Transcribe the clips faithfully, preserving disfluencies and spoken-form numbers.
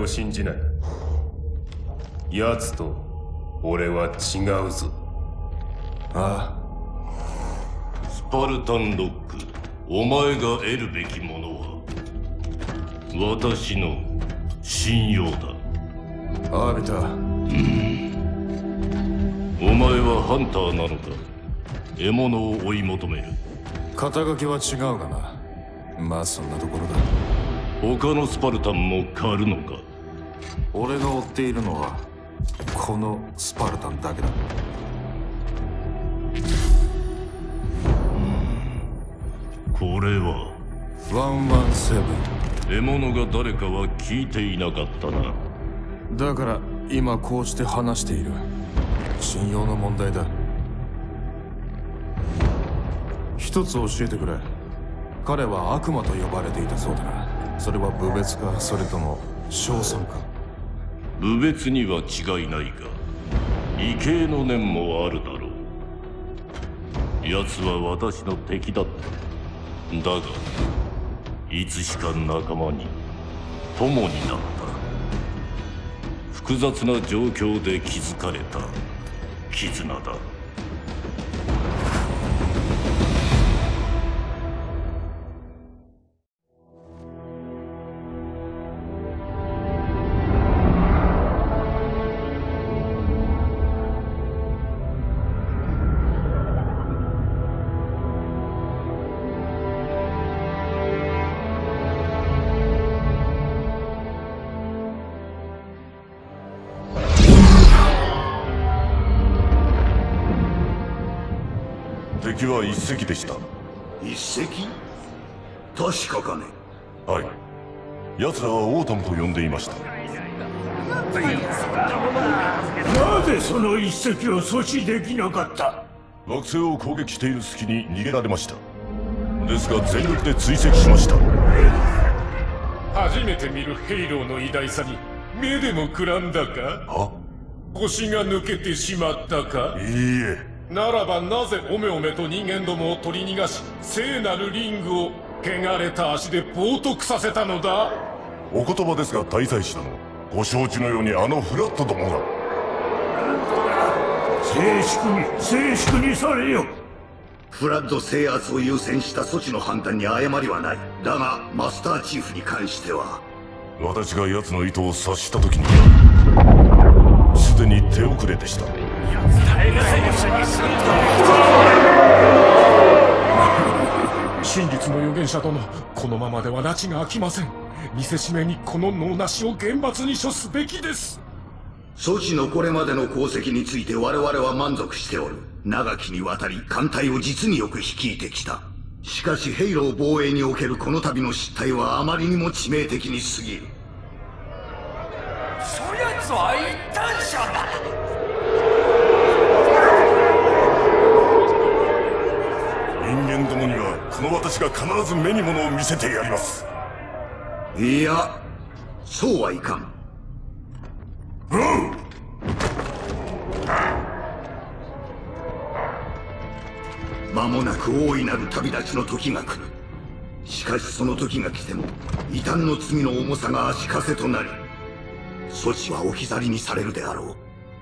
を信じない。奴と俺は違うぞ。 ああ。スパルタンロック、お前が得るべきものは私の信用だ。 アービター。 うん。お前はハンターなのか。獲物を追い求める。 肩書きは違うがな。まあそんなところだ。 他のスパルタンも狩るのか。 俺が追っているのはこのスパルタンだけだ。 これはワンワンセブン。 獲物が誰かは聞いていなかったな。 だから今こうして話している。信用の問題だ。一つ教えてくれ。彼は悪魔と呼ばれていたそうだな。それは侮蔑か、それとも称賛か。 侮蔑には違いないが畏敬の念もあるだろう。奴は私の敵だった。だがいつしか仲間に友になった。複雑な状況で築かれた絆だ。 敵は一隻でした。 一隻？確かかね。 はい。奴らはオータムと呼んでいました。 なぜその一隻を阻止できなかった？ 惑星を攻撃している隙に逃げられました。ですが全力で追跡しました。 初めて見るヘイローの偉大さに目でもくらんだか？ は？ 腰が抜けてしまったか？ いいえ。 ならばなぜおめおめと人間どもを取り逃がし聖なるリングを汚れた足で冒涜させたのだ？ お言葉ですが大祭司殿、ご承知のようにあのフラットどもが。 静粛に静粛にされよ。 フラッド制圧を優先した措置の判断に誤りはない。だがマスターチーフに関しては私が奴の意図を察した時にはすでに手遅れでした。 真実の預言者殿、このままでは拉致が開きません。見せしめにこの能なしを厳罰に処すべきです。 措置のこれまでの功績について我々は満足しておる。長きにわたり艦隊を実によく率いてきた。しかしヘイロー防衛におけるこの度の失態はあまりにも致命的に過ぎる。 そやつは一旦者だ。 人間どもにはこの私が必ず目に物を見せてやります。 いや、そうはいかん。 うん。 間もなく大いなる旅立ちの時が来る。しかしその時が来ても異端の罪の重さが足かせとなり、措置は置き去りにされるであろう。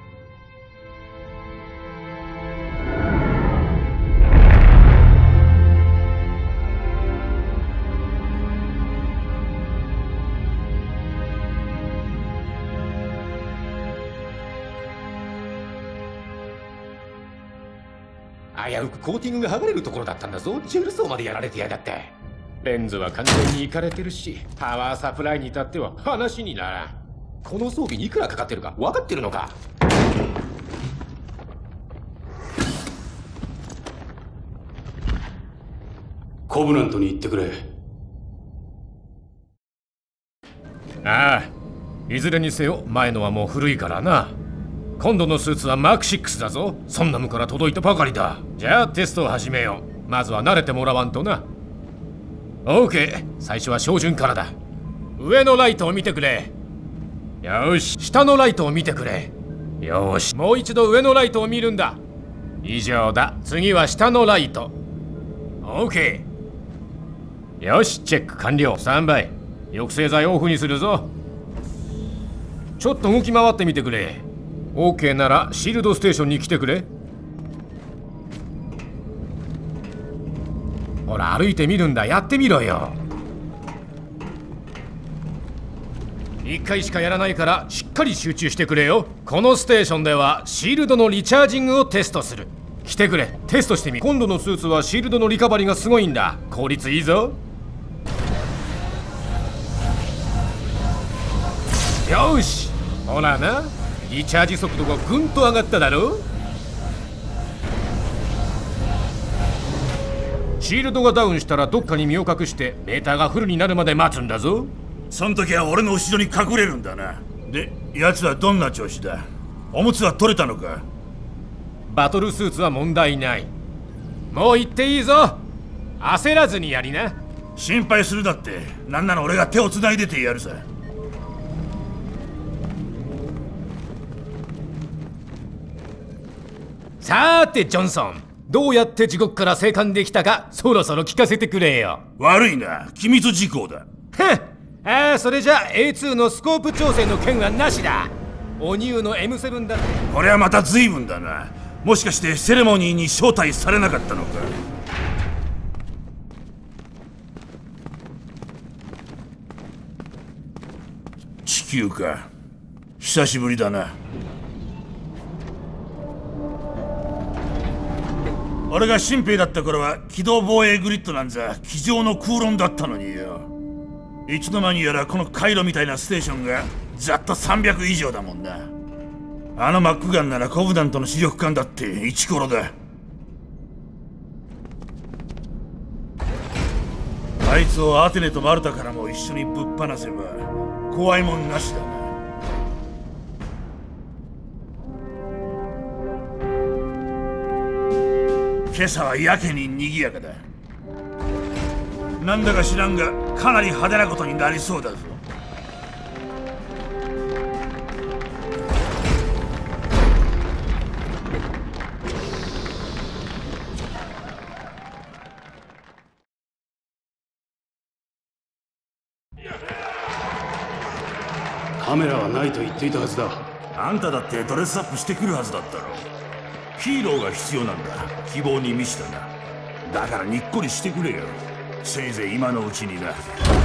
危うくコーティングが剥がれるところだったんだぞ。ジェル層までやられてやがって。レンズは完全にイカれてるし、パワーサプライに至っては話にならん。この装備にいくらかかってるか分かってるのか？ コブラントに行ってくれ。 ああ、いずれにせよ前のはもう古いからな。今度のスーツはマークシックスだぞ。ソンナムから届いたばかりだ。じゃあテストを始めよう。まずは慣れてもらわんとな。オーケー、最初は照準からだ。上のライトを見てくれ。よし、下のライトを見てくれ。よし、もう一度上のライトを見るんだ。以上だ。次は下のライト。オーケー。よし、チェック完了。スタンバイ。抑制剤オフにするぞ。 ちょっと動き回ってみてくれ。 OK ならシールドステーションに来てくれ。ほら歩いてみるんだ。やってみろよ。いっかいしかやらないからしっかり集中してくれよ。このステーションではシールドのリチャージングをテストする。来てくれ、テストしてみ。今度のスーツはシールドのリカバリーがすごいんだ。効率いいぞ。よし、ほらな、リチャージ速度がぐんと上がっただろ。シールドがダウンしたらどっかに身を隠してメーターがフルになるまで待つんだぞ。 その時は俺の後ろに隠れるんだな。で、奴はどんな調子だ？おむつは取れたのか？ バトルスーツは問題ない。もう行っていいぞ。焦らずにやりな。 心配するだって。なんなら俺が手をつないでてやるさ。 さーてジョンソン、どうやって地獄から生還できたかそろそろ聞かせてくれよ。 悪いな、機密事項だ。 ふん、ああ、それじゃ エーツー のスコープ調整の件はなしだ。お乳の エムセブン だって。 これはまた随分だな。もしかしてセレモニーに招待されなかったのか？地球か。久しぶりだな。俺が新兵だった頃は機動防衛グリッドなんざ机上の空論だったのによ。いつの間にやらこの回路みたいなステーションがざっとさんびゃく以上だもんな。あのマックガンならコブダントの主力艦だってイチコロだ。あいつをアテネとマルタからも一緒にぶっ放せば怖いもんなしだな。今朝はやけに賑やかだ。なんだか知らんがかなり派手なことになりそうだぞ。 カメラはないと言っていたはずだ。 あんただってドレスアップしてくるはずだったろ。ヒーローが必要なんだ。希望に満ちたな。だからにっこりしてくれよ。せいぜい今のうちにな。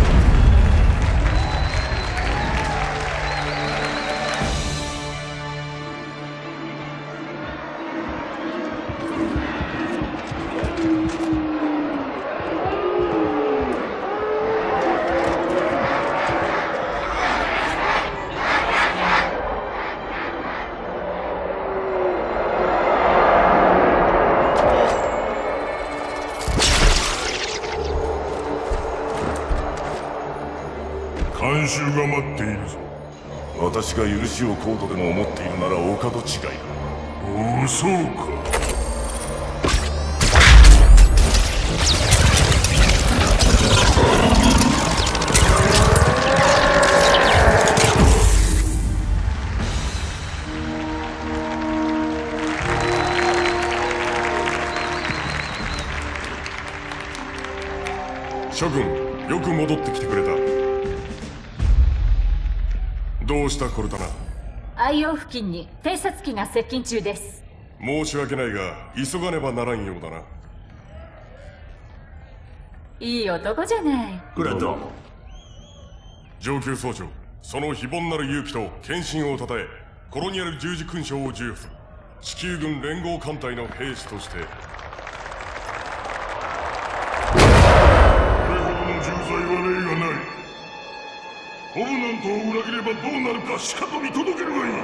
慣習が待っているぞ。私が許しをこうとでも思っているならお門違いだ。 おお、そうか。 諸君、よく戻ってきてくれた。どうしたコルタナ？ アイオー付近に偵察機が接近中です。 申し訳ないが急がねばならんようだな。 いい男じゃない。 クラトン。 上級総長、その非凡なる勇気と献身をたたえコロニアル十字勲章を授与する。地球軍連合艦隊の兵士としてこれほどの重罪は例がない。コブナントを裏切ればどうなるかしかと見届けるがいい。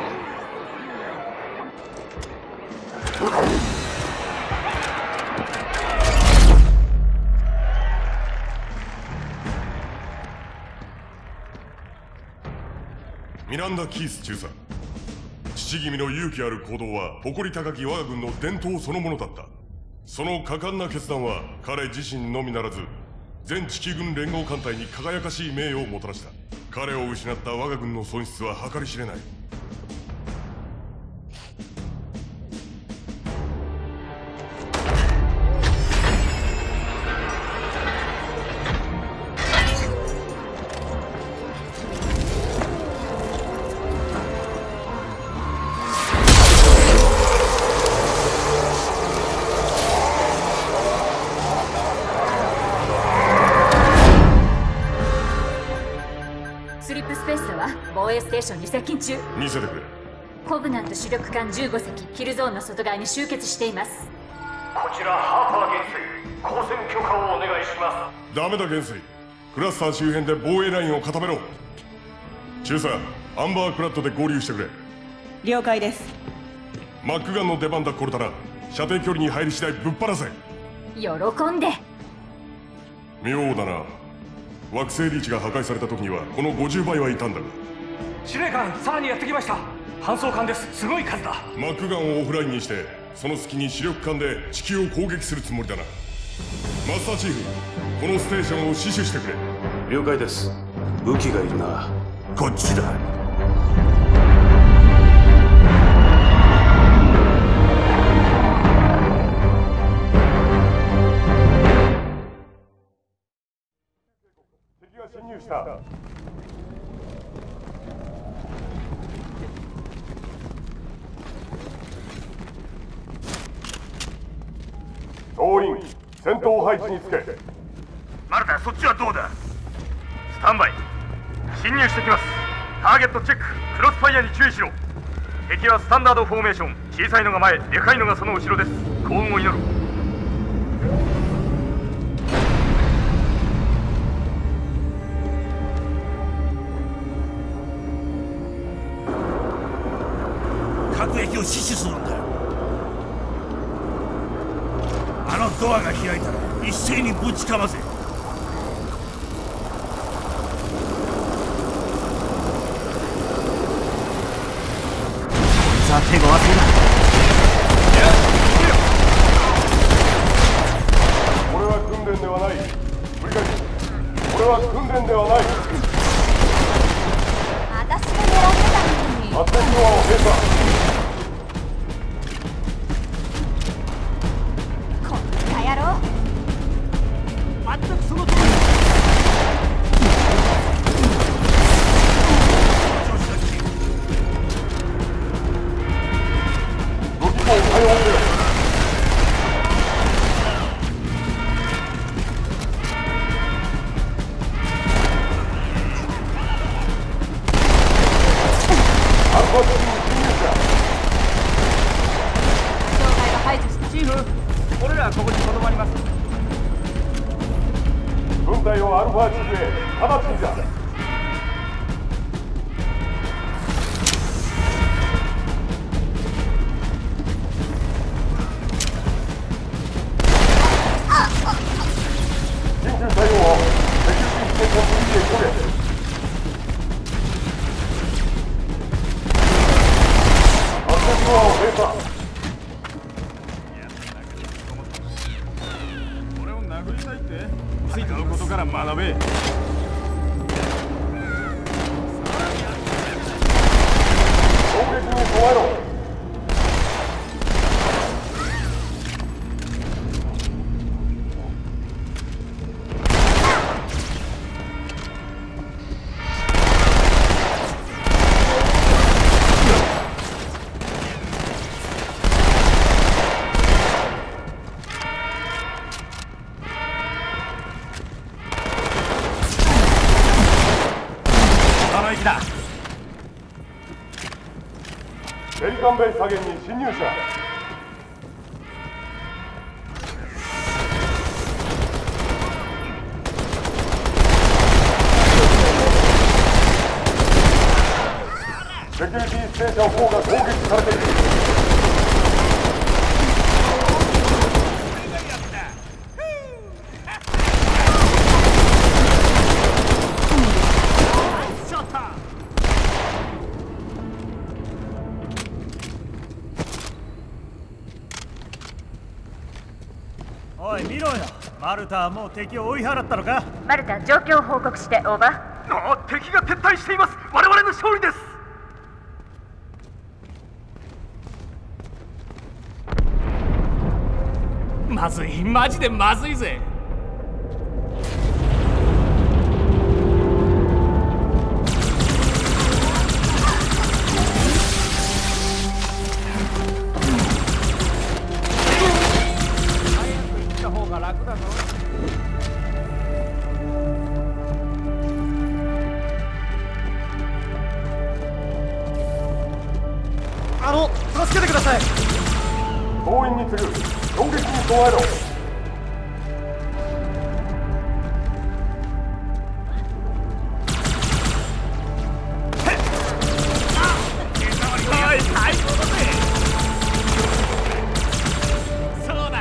ミランダ・キース中佐、父君の勇気ある行動は誇り高き我が軍の伝統そのものだった。その果敢な決断は彼自身のみならず全地球軍連合艦隊に輝かしい名誉をもたらした。彼を失った我が軍の損失は計り知れない。 防衛ステーションに接近中。 見せてくれ。 コブナント主力艦じゅうごせき、キルゾーンの外側に集結しています。 こちらハーパー元帥、交戦許可をお願いします。 ダメだ元帥、クラスター周辺で防衛ラインを固めろ。中佐、アンバークラッドで合流してくれ。 了解です。 マックガンの出番だコルタナ。射程距離に入り次第ぶっ放せ。 喜んで。 妙だな。惑星リーチが破壊された時にはこのごじゅうばいはいたんだが。 司令官、さらにやってきました。搬送艦です。すごい数だ。 マックガンをオフラインにしてその隙に主力艦で地球を攻撃するつもりだな。マスターチーフ、このステーションを死守してくれ。 了解です。武器がいるな。 こっちだ。 敵が侵入した。総員、戦闘配置につけ。 マルタ、そっちはどうだ。スタンバイ。侵入してきます。ターゲットチェック。クロスファイアに注意しろ。敵はスタンダードフォーメーション。小さいのが前、でかいのがその後ろです。幸運を祈る。 各駅を死守するんだ。あのドアが開いたら一斉にぶちかませ。さあ手ごわせだ。 これは訓練ではない。繰り返し、これは訓練ではない。 私が狙ってたのに。 発電ドアを閉鎖。軍隊をアルファ地区へ直ちにだ。緊急対応をセキュリティステーションにて急げ。発電ドアを閉鎖。 使うことから学べ。 攻撃に備えろ。ペリカンベイ左舷に侵入者。セキュリティステーションフォーが攻撃されている。 おい見ろよ。マルタはもう敵を追い払ったのか。 マルタ、状況を報告して。オーバー。 あ、敵が撤退しています。我々の勝利です。 まずい、マジでまずいぜ。 けてください。 総員に次ぐ攻撃に備えろ。 はい、最高だぜ。そうだ。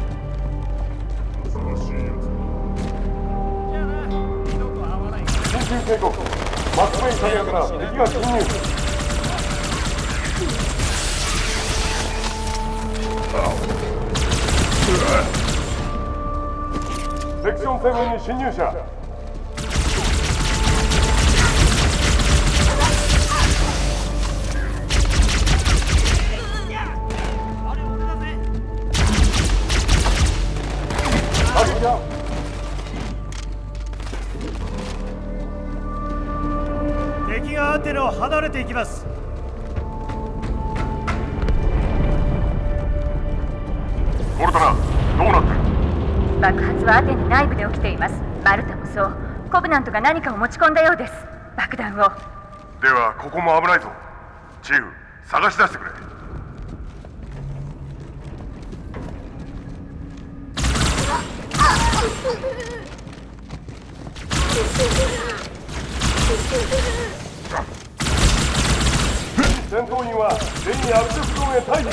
緊急警告。マックメイキャリアから敵が侵入。セクションセブンに侵入者。 敵がアテナを離れていきます。 コルタナ、どうなってる？ 爆発はアテナ内部で起きています。マルタもそう。コブナントが何かを持ち込んだようです。爆弾を。 ではここも危ないぞ。チーフ、探し出してくれ。戦闘員は全員アルテフゾーンへ退避。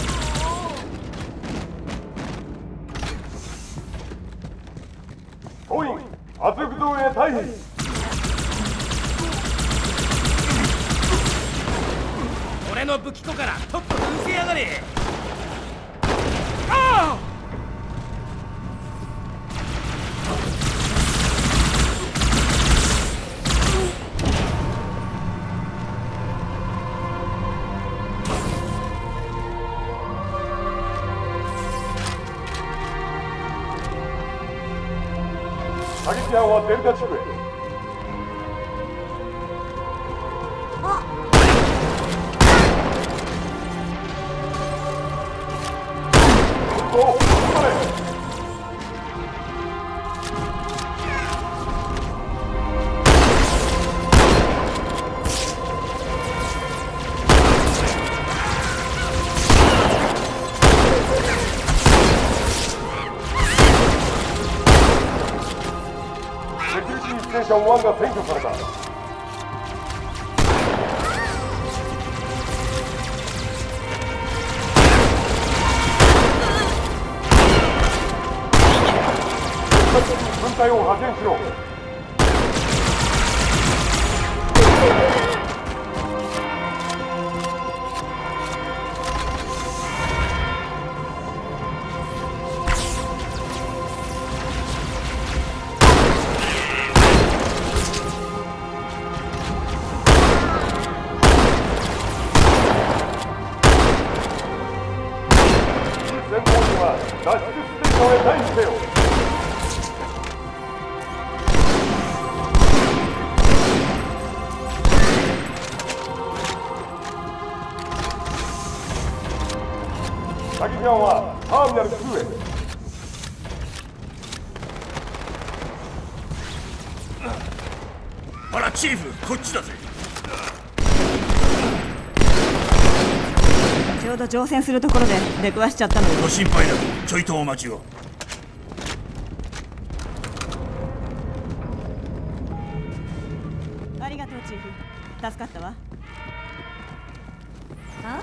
総員、アルテフゾーンへ退避。 俺の武器庫からとっとと抜けやがれ。ああ。 射撃班はデルタ地区へ。おっ、頑張れ。セキュリティステーションワンが占拠された。軍隊を派遣しろ。戦闘員は脱出ステーションへ退避せよ。射撃班はターミナルツーへ。 ほらチーフ、こっちだぜ。 ちょうど乗船するところで出くわしちゃったのよ。 ご心配なく、ちょいとお待ちを。 ありがとうチーフ、助かったわ。あ？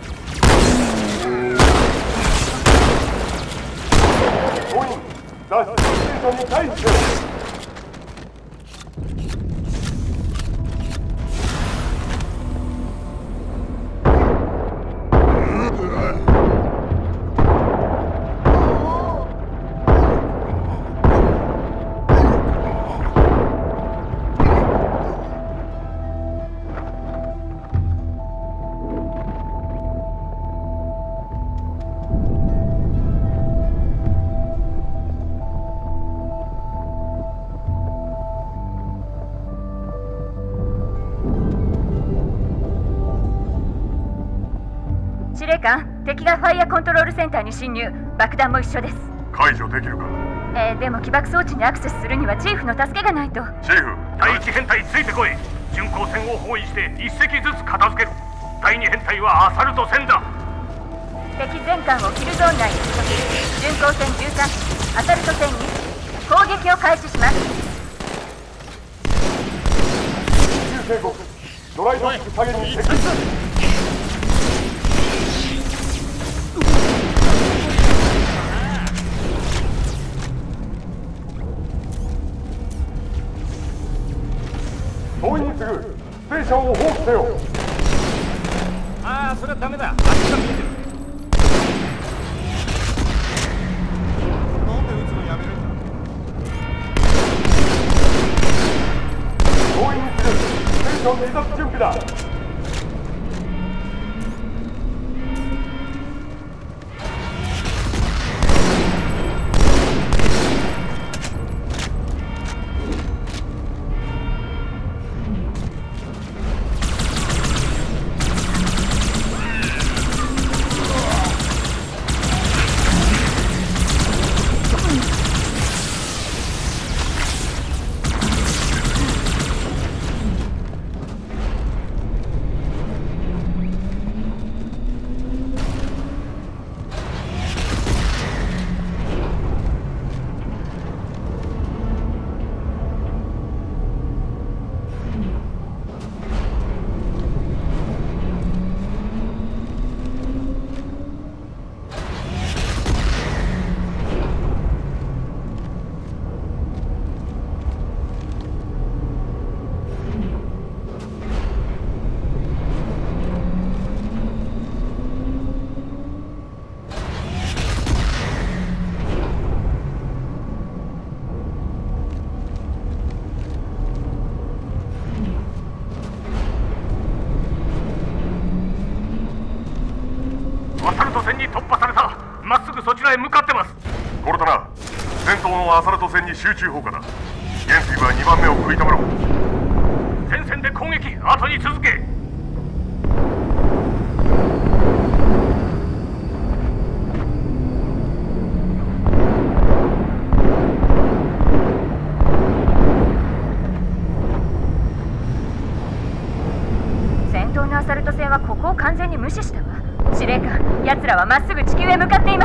総員、脱出ステーションに退避せよ。 司令官、敵がファイアコントロールセンターに侵入。爆弾も一緒です。 解除できるか？ えー、でも起爆装置にアクセスするにはチーフの助けがないと。 チーフ、 第一編隊ついてこい。巡航船を包囲して一隻ずつ片付ける。第二編隊はアサルト船だ。 敵全艦をキルゾーン内に取り、巡航船じゅうさん機、アサルト船に攻撃を開始します。 中警告、ドライドック下げに接近。総員に次ぐステーションを放棄せよ。 ああ、それはダメだ。あっちが見えてる。 なんで撃つのやめるんだ。総員に次ぐステーション離脱準備だ。 アサルト船に突破された。まっすぐそちらへ向かってます。 コルタナ、先頭のアサルト船に集中砲火だ。元帥はにばんめを食い止めろ。 前線で攻撃、後に続け。 先頭のアサルト船はここを完全に無視したわ。司令官、奴らはまっすぐ地球へ向かっています。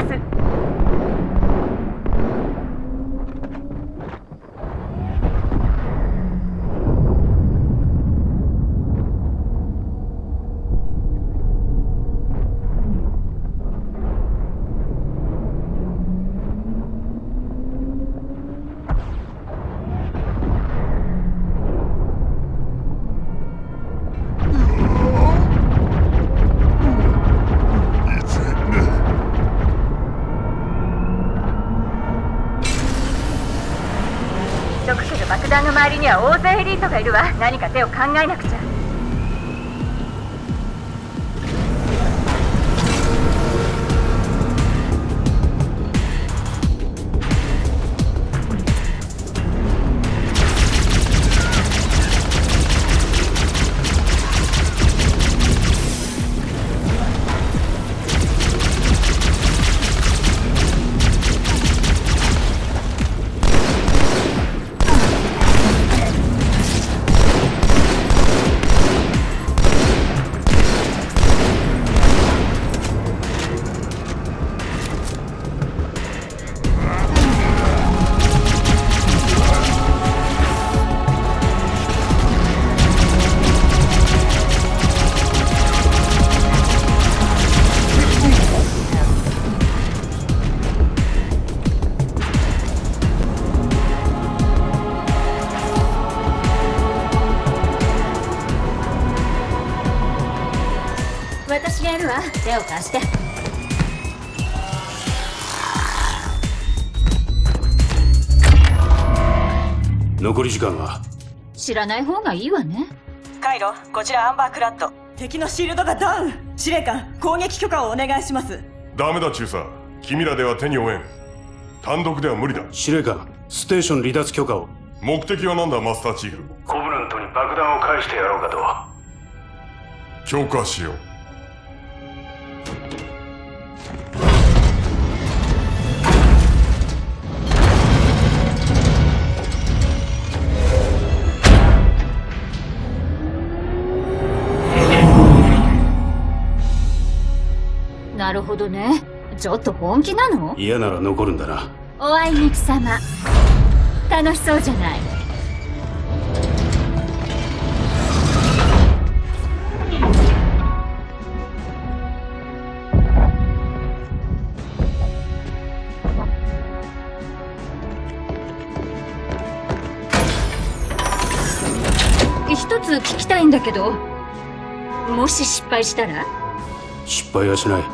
爆弾の周りには大勢エリートがいるわ。何か手を考えなくちゃ。私がやるわ。手を貸して。 残り時間は知らない方がいいわね。 カイロ、こちらアンバークラッド。敵のシールドがダウン。司令官、攻撃許可をお願いします。 ダメだ中佐、君らでは手に負えん。単独では無理だ。 司令官、ステーション離脱許可を。 目的は何だマスターチーフ。 コブナントに爆弾を返してやろうかと。 許可しよう。 なるほど。 ほどね。ちょっと本気なの？ 嫌なら残るんだな。 おあいにくさま。楽しそうじゃない。一つ聞きたいんだけど、もし失敗したら？ 失敗はしない。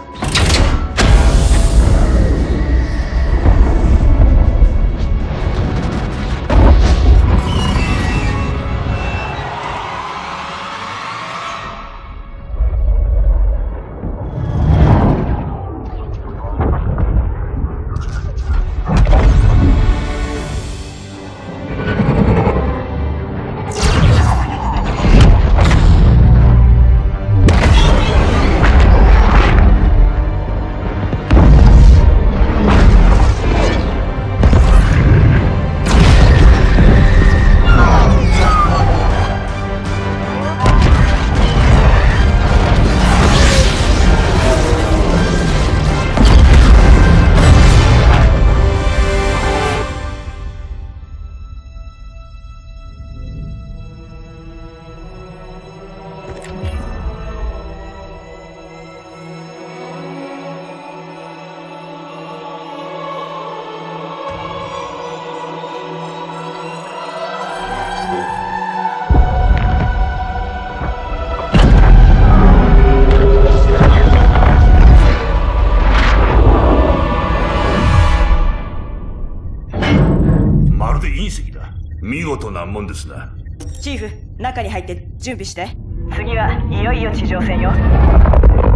まるで隕石だ。見事なもんですな。 チーフ、中に入って準備して。次はいよいよ地上戦よ。